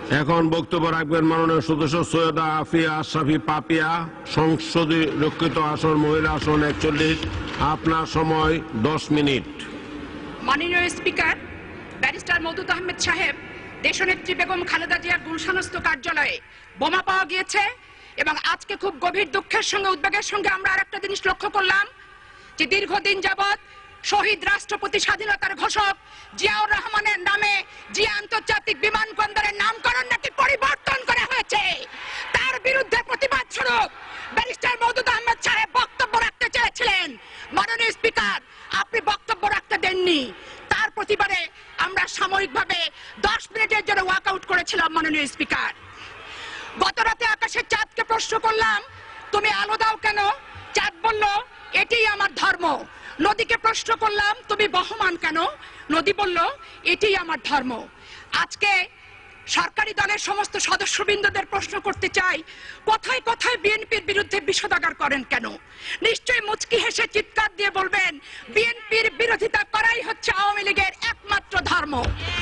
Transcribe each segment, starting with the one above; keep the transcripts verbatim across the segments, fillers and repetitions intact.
এখন বক্তব্য রাখবেন মাননীয় সদস্য সৈয়দা আফিয়া আশরাফি পাপিয়া, সংসদীয় রক্ষিত আসন মহিলা আসন একচল্লিশ। আপনার সময় দশ মিনিট। মাননীয় স্পিকার ব্যারিস্টার মওদুদ আহমেদ সাহেব, দেশনেত্রী বেগম খালেদা জিয়ার গুলশানস্থ কার্যালয়ে বোমা পাওয়া গিয়েছে এবং আজকে খুব গভীর দুঃখের সঙ্গে উদ্বেগের সঙ্গে আমরা আরেকটা জিনিস লক্ষ্য করলাম যে দীর্ঘদিন যাবৎ শহীদ রাষ্ট্রপতি স্বাধীনতার ঘোষক জিয়াউর রহমানের নামে জিয়া আন্তর্জাতিক বিমানবন্দরের নামকরণ নাকি পরিবর্তন করা হয়েছে। তার বিরুদ্ধে প্রতিবাদ স্বরূপ ব্যারিস্টার মওদুদ আহমেদ সাহেব বক্তব্য রাখতে চেয়েছিলেন। মাননীয় স্পিকার, আপনি বক্তব্য রাখতে দেননি। তার প্রতিবাদে আমরা সাময়িকভাবে দশ মিনিটের জন্য ওয়াক আউট করেছিলাম। মাননীয় স্পিকার, গত রাতে আকাশের চাঁদকে প্রশ্ন করলাম, তুমি আলো দাও কেন? চাঁদ বলল, এটাই আমার ধর্ম। নদীকে প্রশ্ন করলাম, তুমি বহমান কেন? নদী বলল, এটাই আমার ধর্ম। আজকে সরকারি দলের সমস্ত সদস্যবৃন্দদের প্রশ্ন করতে চাই, কোথায় কোথায় বিএনপির বিরুদ্ধে বিষোদাগার করেন কেন? নিশ্চয়ই মুচকি হেসে চিৎকার দিয়ে বলবেন, বিএনপির বিরোধিতা করাই হচ্ছে আওয়ামী লীগের একমাত্র ধর্ম।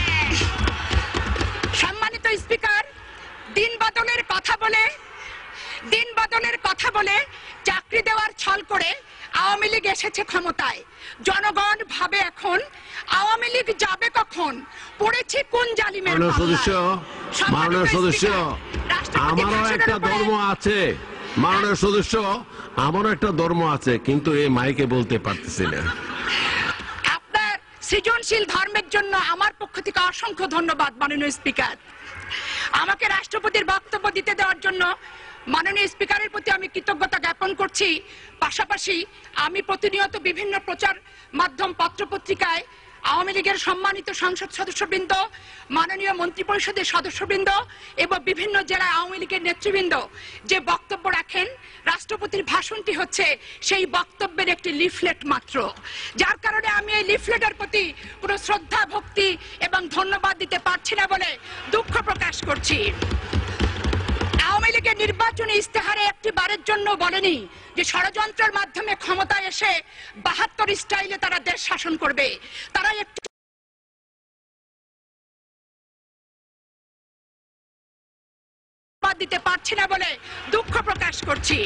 সম্মানিত স্পিকার, দিন বদলের কথা বলে দিন বদলের কথা বলে চাকরি দেওয়ার ছল করে আওয়ামী লীগ এসেছে ক্ষমতায়। জনগণ ভাবে এখন আওয়ামী লীগ যাবে কখন? পড়েছে কোন জালিমের সদস্য মাননীয় সদস্য আমারও একটা ধর্ম আছে। মাননীয় সদস্য আমারও একটা ধর্ম আছে, কিন্তু এই মাইকে বলতে পারতেছি না। আপনার সৃজনশীল ধর্মের জন্য আমার পক্ষ থেকে অসংখ্য ধন্যবাদ। মাননীয় স্পিকার, আমাকে রাষ্ট্রপতির বক্তব্য দিতে দেওয়ার জন্য মাননীয় স্পিকারের প্রতি আমি কৃতজ্ঞতা জ্ঞাপন করছি। পাশাপাশি আমি প্রতিনিয়ত বিভিন্ন প্রচার মাধ্যম পত্রপত্রিকায় আওয়ামী লীগের সম্মানিত সংসদ সদস্যবৃন্দ, মাননীয় মন্ত্রিপরিষদের সদস্যবৃন্দ এবং বিভিন্ন জেলায় আওয়ামী লীগের নেতৃবৃন্দ যে বক্তব্য রাখেন, রাষ্ট্রপতির ভাষণটি হচ্ছে সেই বক্তব্যের একটি লিফলেট মাত্র। যার কারণে আমি এই লিফলেটের প্রতি কোনো শ্রদ্ধা, ভক্তি এবং ধন্যবাদ দিতে পারছি না বলে দুঃখ প্রকাশ করছি। আওয়ামী লীগের নির্বাচনী ইস্তেহারে একটি বারের জন্য বলেনি যে ষড়যন্ত্রের মাধ্যমে ক্ষমতায় এসে বাহাত্তর স্টাইলে তারা দেশ শাসন করবে। তারা একটি দিতে পারছি না বলে দুঃখ প্রকাশ করছি।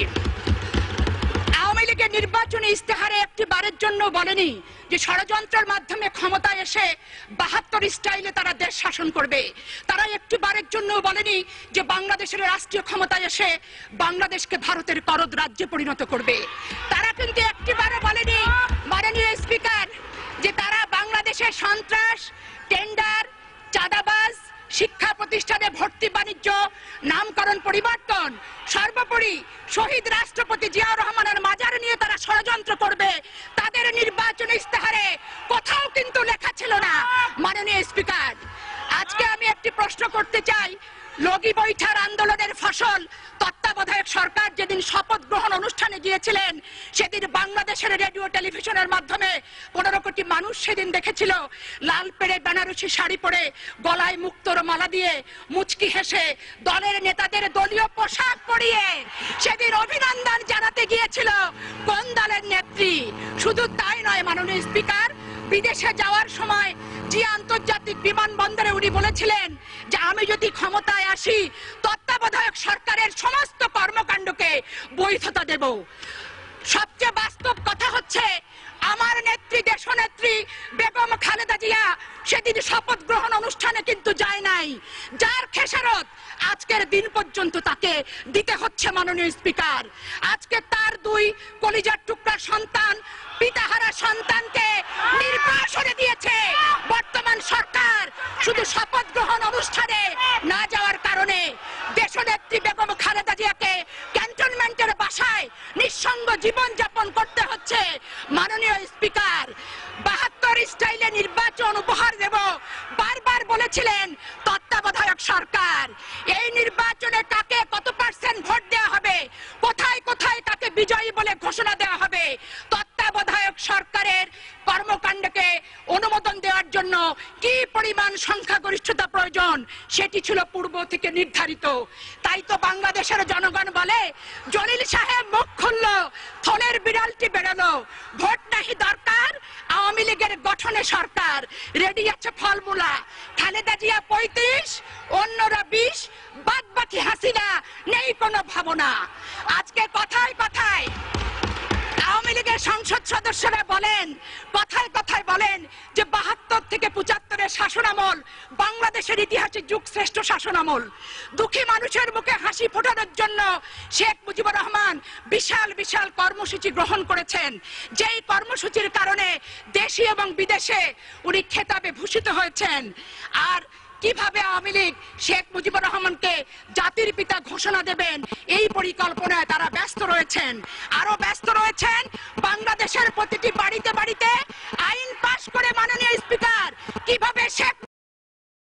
আওয়ামী লীগের নির্বাচনী ইস্তেহারে একটি বারের জন্য বলেনি যে ষড়যন্ত্রের মাধ্যমে ক্ষমতায় এসে বাহাত্তর স্টাইলে তারা দেশ শাসন করবে। তারা একটি বারের জন্য বলেনি যে বাংলাদেশের রাষ্ট্রীয় ক্ষমতায় এসে বাংলাদেশকে ভারতের করদ রাজ্যে পরিণত করবে। তারা কিন্তু একটি বারও বলেনি মাননীয় স্পিকার যে তারা বাংলাদেশে সন্ত্রাস, টেন্ডার, চাঁদাবাজ, শিক্ষা প্রতিষ্ঠানে ভর্তি বাণিজ্য, নামকরণ পরিবর্তন, সর্বোপরি শহীদ রাষ্ট্রপতি জিয়াউর রহমানের মাজার নিয়ে তারা ষড়যন্ত্র করবে, তাদের নির্বাচনী ইস্তেহারে কোথাও কিন্তু লেখা ছিল না। মাননীয় স্পিকার, আজকে আমি একটি প্রশ্ন করতে চাই। লগি বৈঠার আন্দোলনের ফসল তত্ত্বাবধায়ক সরকার যেদিন শপথ গ্রহণ অনুষ্ঠানে গিয়েছিলেন, সেদিন বাংলাদেশের রেডিও টেলিভিশনের মাধ্যমে পনেরো কোটি মানুষ সেদিন দেখেছিল লাল পেড়ে বেনারসি শাড়ি পরে, গলায় মুক্তোর মালা দিয়ে, মুচকি হেসে দলের নেতাদের দলীয় পোশাক পরিয়ে সেদিন অভিনন্দন জানাতে গিয়েছিল কোন দলের নেত্রী। শুধু তাই নয় মাননীয় স্পিকার, বিদেশে যাওয়ার সময় জিয়া আন্তর্জাতিক বিমানবন্দরে উনি বলেছিলেন যে আমি যদি ক্ষমতায় আসি তত্ত্বাবধায়ক সরকারের সমস্ত কর্মকাণ্ডকে বৈধতা দেব। সবচেয়ে বাস্তব কথা হচ্ছে আমার নেত্রী, দেশনেত্রী বেগম খালেদা জিয়া সেদিন শপথ গ্রহণ অনুষ্ঠানে কিন্তু যায় নাই, যার খেসারত আজকের দিন পর্যন্ত তাকে দিতে হচ্ছে। মাননীয় স্পিকার, আজকে তার দুই কলিজার টুকরা সন্তান পিতাহারা সন্তানকে নির্বাসনে দিয়েছে বর্তমান সরকার শুধু শপথ গ্রহণ অনুষ্ঠানে না যাওয়ার কারণে। দেশনেত্রী বেগম খালেদা জিয়াকে ক্যান্টনমেন্টের বাসায় নিঃসঙ্গ জীবন যাপন করতে হচ্ছে। মাননীয় স্পিকার, বাহাত্তর স্টাইলে নির্বাচন উপহার দেব বারবার বলেছিলেন তত্ত্বাবধায়ক সরকার। এই নির্বাচনে কাকে কত পার্সেন্ট ভোট দেওয়া হবে, কোথায় কোথায় কাকে বিজয়ী বলে ঘোষণা দেওয়া হবে, তত্ত্বাবধায়ক সরকারের কর্মকাণ্ডকে অনুমোদন দেওয়ার জন্য কি পরিমাণ সংখ্যাগরিষ্ঠতা প্রয়োজন সেটি ছিল পূর্ব থেকে নির্ধারিত। তাই তো বাংলাদেশের জনগণ বলে, জলিল সাহেব মুখ খুলল, থলের বিড়ালটি বেরোলো, ভোট নাহি দরকার, আওয়ামী লীগের গঠনে সরকার, রেডি আছে ফলমূলা, খালেদা জিয়া পঁয়ত্রিশ, অন্যরা বিশ, বাদ বাকি হাসিনা, নেই কোনো ভাবনা। আজকে কথায় কথায় আওয়ামী লীগের সংসদ সদস্যরা বলেন, কথায় কথায় বলেন যে বাহাত্তর থেকে পঁচাত্তরের শাসনামল বাংলাদেশের ইতিহাসে যুগশ্রেষ্ঠ শাসনামল। দুঃখী মানুষের মুখে হাসি ফোটানোর জন্য শেখ মুজিবুর রহমান বিশাল বিশাল কর্মসূচি গ্রহণ করেছেন, যেই কর্মসূচির কারণে দেশে এবং বিদেশে উনি খেতাবে ভূষিত হয়েছেন। আর কিভাবে আওয়ামী লীগ শেখ মুজিবুর রহমানকে জাতির পিতা ঘোষণা দেবেন এই পরিকল্পনায় তারা ব্যস্ত রয়েছেন। আরো ব্যস্ত রয়েছেন বাংলাদেশের প্রতিটি বাড়িতে বাড়িতে আইন পাশ করে মাননীয় স্পিকার কিভাবে শেখ